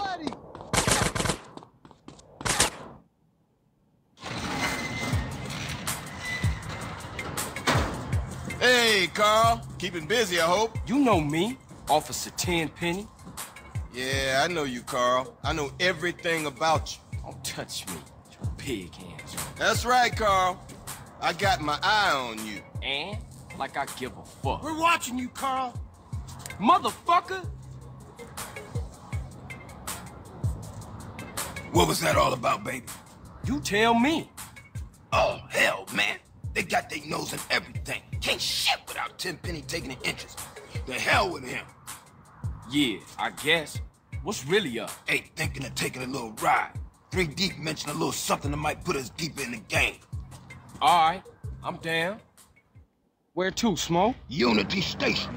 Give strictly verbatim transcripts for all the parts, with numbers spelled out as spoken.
buddy! Hey, Carl. Keeping busy, I hope. You know me, Officer Tenpenny. Yeah, I know you, Carl. I know everything about you. Don't touch me, your pig hands. That's right, Carl. I got my eye on you. And like I give a fuck. We're watching you, Carl. Motherfucker! What was that all about, baby? You tell me. Oh, hell, man. They got their nose in everything. Can't shit without Tenpenny taking an interest. The hell with him. Yeah, I guess. What's really up? Hey, thinking of taking a little ride. Three Deep mentioned a little something that might put us deeper in the game. All right, I'm down. Where to, Smoke? Unity Station.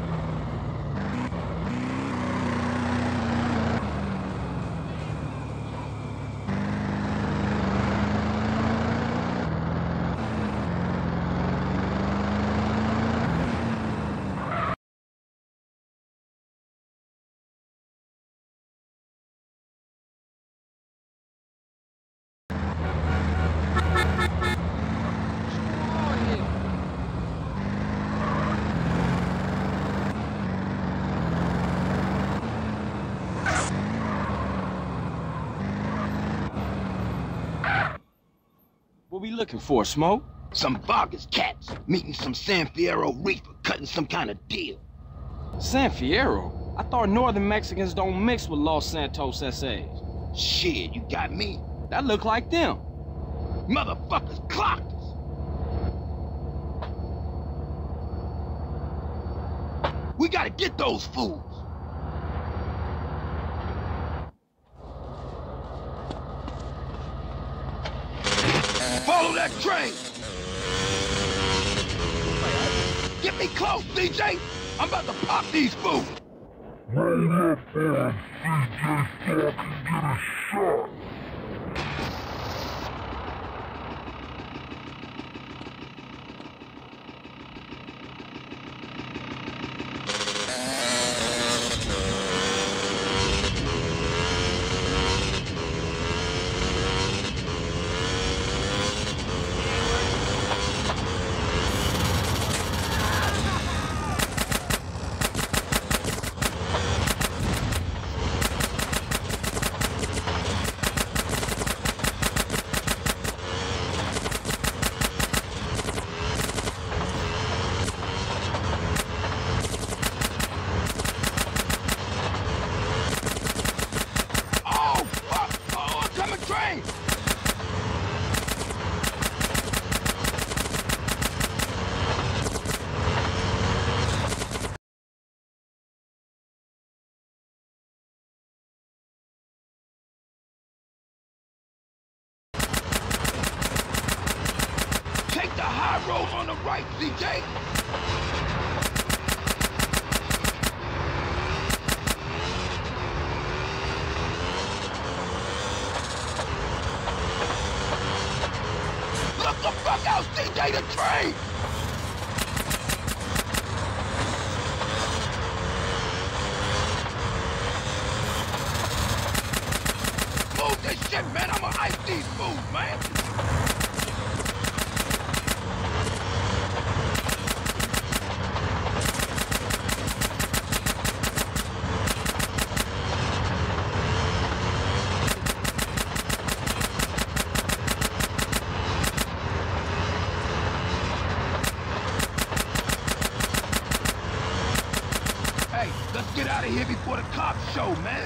What we looking for, Smoke? Some Vargas cats meeting some San Fierro Reaper, cutting some kind of deal. San Fierro? I thought northern Mexicans don't mix with Los Santos S As. Shit, you got me. That look like them. Motherfuckers clocked us. We gotta get those fools. Follow that train! Get me close, D J! I'm about to pop these fools! Right up there, C J fucking get a shot. Road on the right, C J! Look the fuck out, C J, the train! Move this shit, man! I'ma ice these fools, man! Let's get out of here before the cops show, man.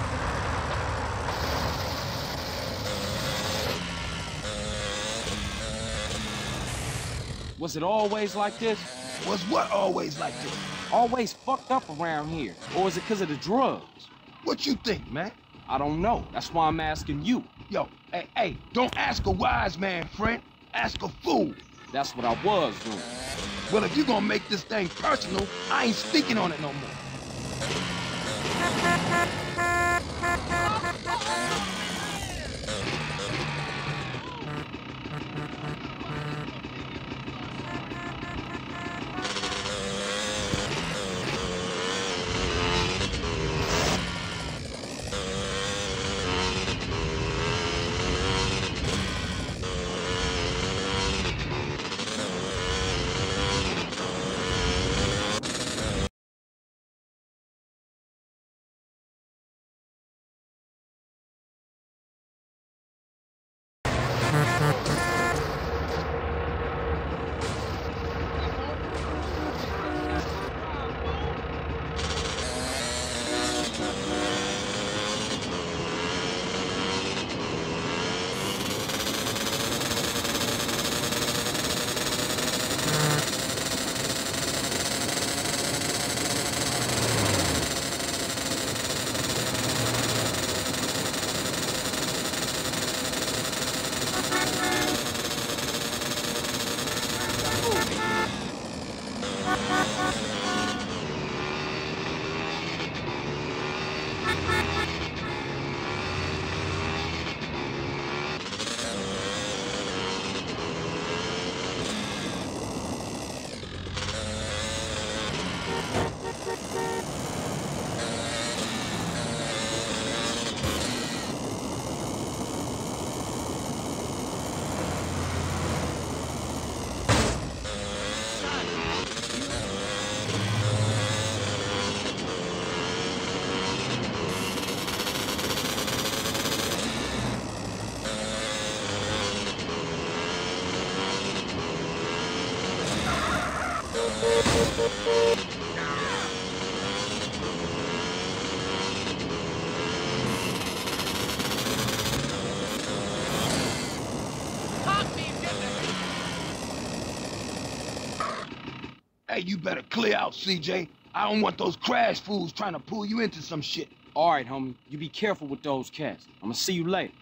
Was it always like this? Was what always like this? Always fucked up around here. Or is it because of the drugs? What you think, man? I don't know. That's why I'm asking you. Yo, hey, hey, don't ask a wise man, friend. Ask a fool. That's what I was doing. Well, if you're gonna make this thing personal, I ain't speaking on it no more. Hey, you better clear out, C J. I don't want those crash fools trying to pull you into some shit. All right, homie. You be careful with those cats. I'ma see you later.